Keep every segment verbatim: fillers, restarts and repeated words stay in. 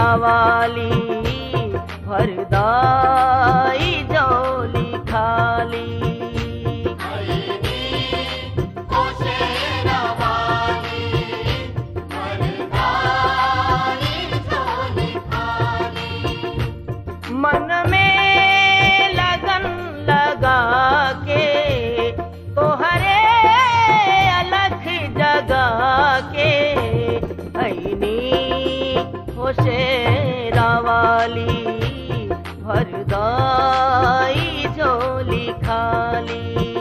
वाली भरदाई झोली खाली। मन में लगन लगा के तोहरे अलख जगा के ऐनी हो शेरा वाली भरदाई झोली खाली।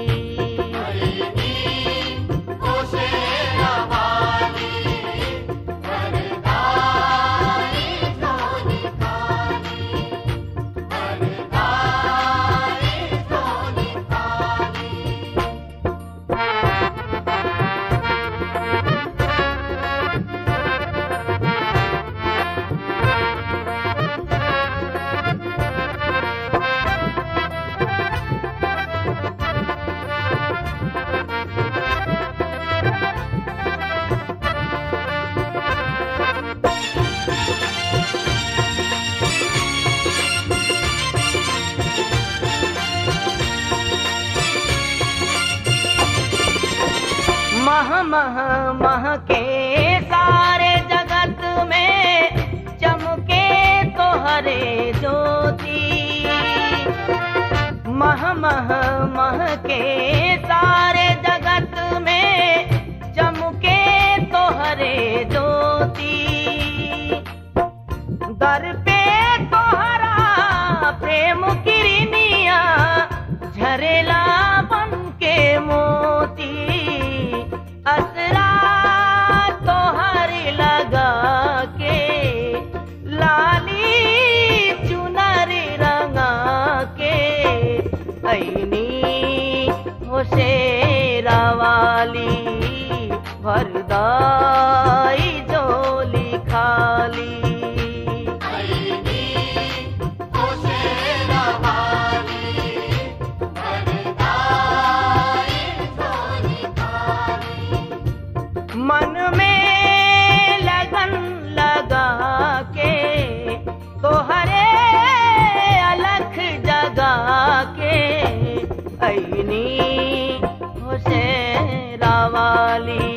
मह मह मह के सारे जगत में चमके तोहरे ज्योति। मह मह मह के सारे जगत में चमके तोहरे ज्योति। दर पे तोहरा प्रेम किरनिया झरेला बन के मोती। असरा तोहर लगा के लाली चुनर रंगा के ऐनी हो शेरा वाली भरदाई झोली खाली। मन में लगन लगा के तोहरे अलख जगा के ऐनी हो शेरा वाली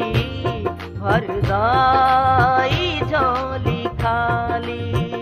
भरदाई झोली खाली।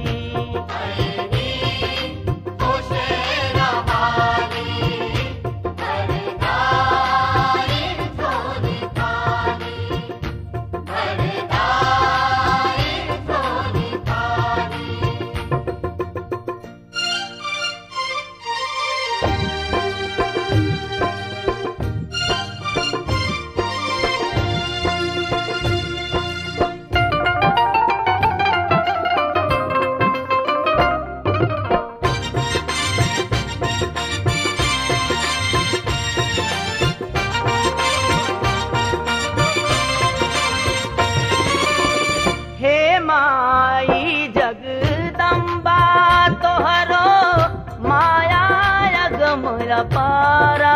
माई जगदम्बा तोहरो माया अगमरा पारा।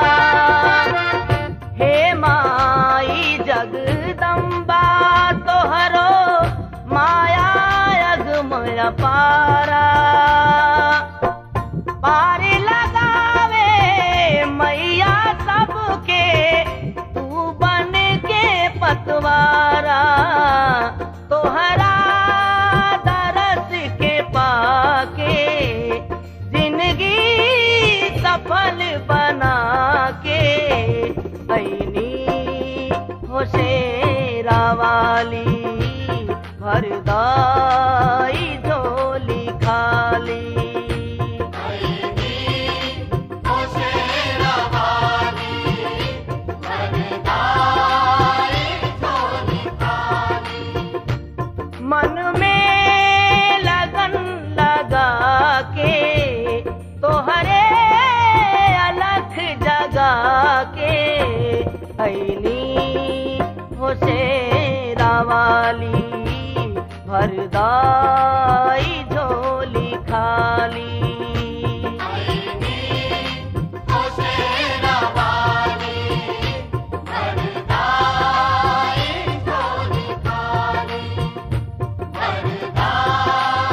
हे माई जगदम्बा तोहरो माया अगमरा पारा। पार लगावे मैया सबके तू बन के पतवारा। तोहरा दरस के पाके जिंदगी सफल बना के ऐनी हो शेरा वाली भरदाई झोली खाली। मन में लगन लगा के तोहरे अलख जगा के ऐनी हो शेरा वाली भरदाई झोली खाली। Ah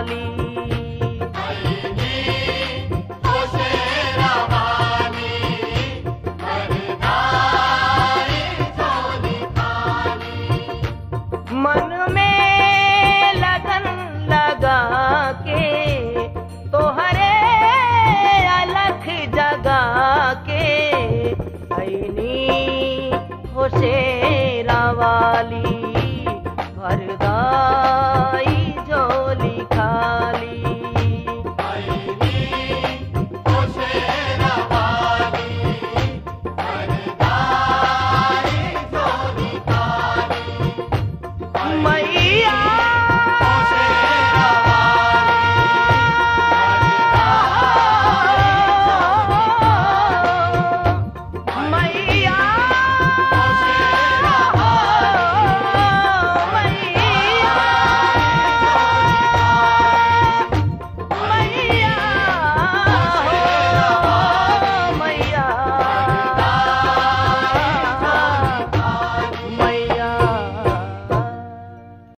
वाली।